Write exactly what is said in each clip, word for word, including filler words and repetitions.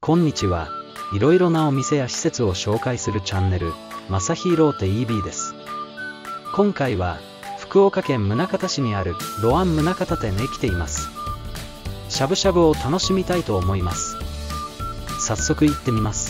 こんにちは。いろいろなお店や施設を紹介するチャンネル、まさひローテ イービー です。今回は、福岡県宗像市にあるロアン宗像店へ来ています。しゃぶしゃぶを楽しみたいと思います。早速行ってみます。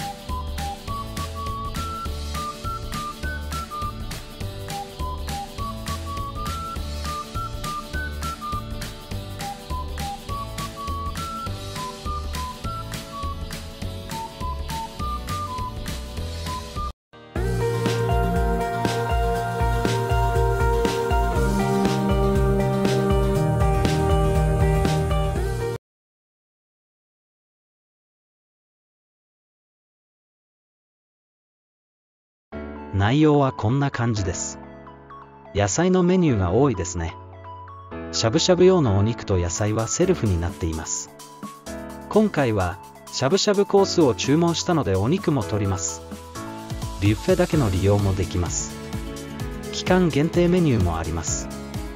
内容はこんな感じです。野菜のメニューが多いですね。しゃぶしゃぶ用のお肉と野菜はセルフになっています。今回はしゃぶしゃぶコースを注文したのでお肉も取ります。ビュッフェだけの利用もできます。期間限定メニューもあります。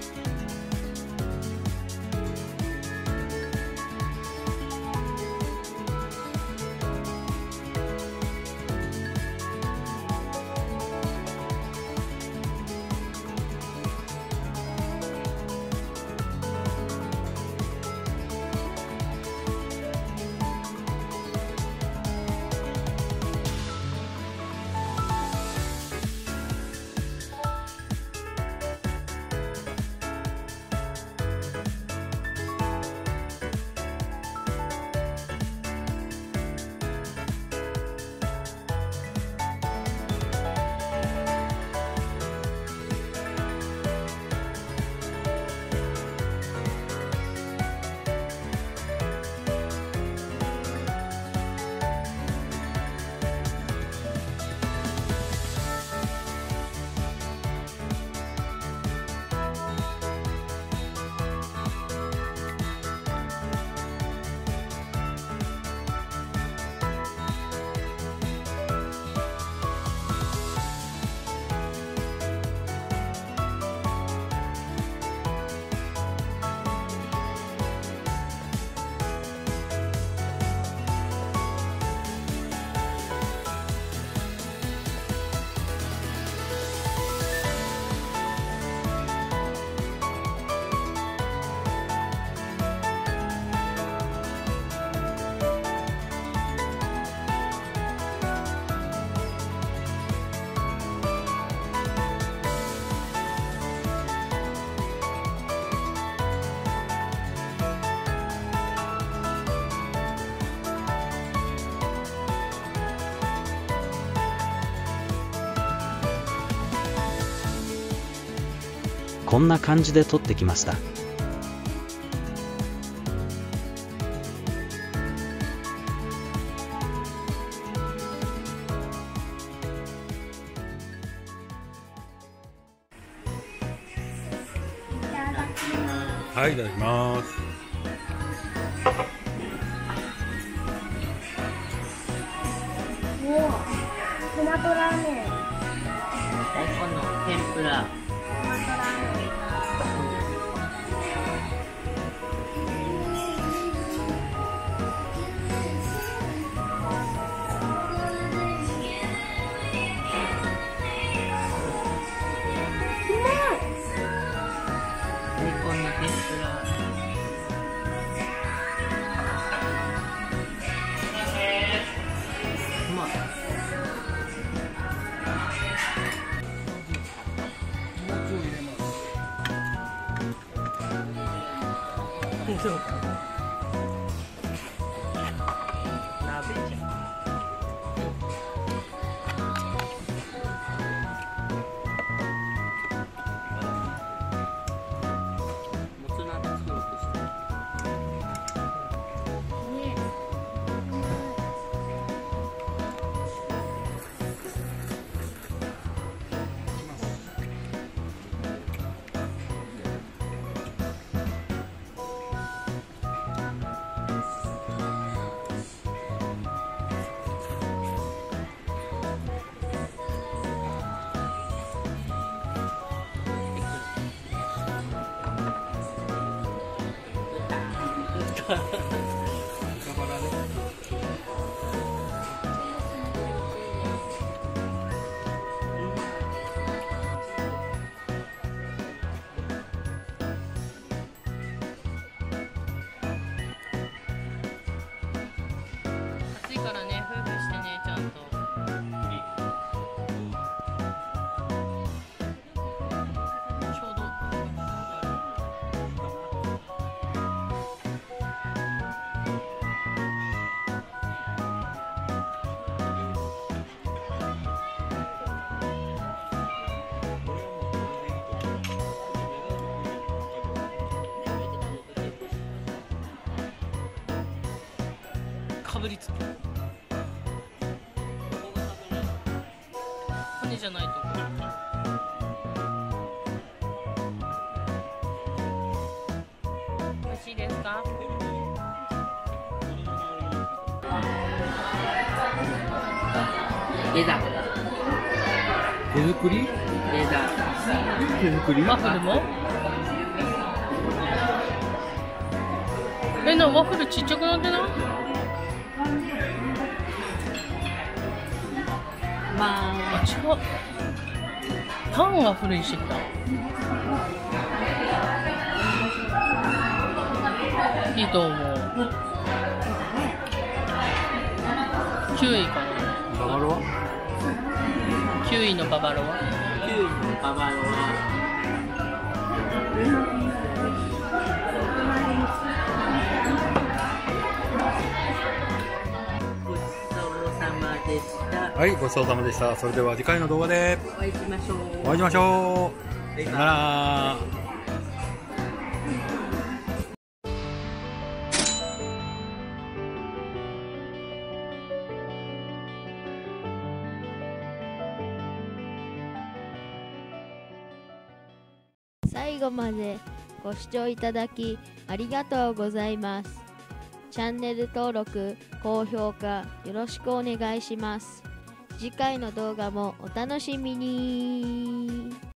こんな感じで撮ってきました。 はい、いただきます。 もうトマトラーメン。 大根の天ぷら。 トマトラーメン。 大根の天ぷら。うまい。そうか。鍋じゃん。もつ鍋作ろうとしてる。 豚バラね。 からね、夫婦してね、ちゃんと。ちょうど。かぶりつく。骨じゃないとこ。美味しいですか？枝。 手作り？ 枝。 手作り？ ワッフルも？え、な、ワッフルちっちゃくなってない？まあ、違う。パンは古いしてきた。いいと思う。キウイかな。 ババロは？ キウイのババロは？キウイのババロは。 はい、ごちそうさまでした。それでは次回の動画でお会いしましょう。 お会いしましょう。さよなら。 最後までご視聴いただきありがとうございます。チャンネル登録、高評価よろしくお願いします。次回の動画もお楽しみに。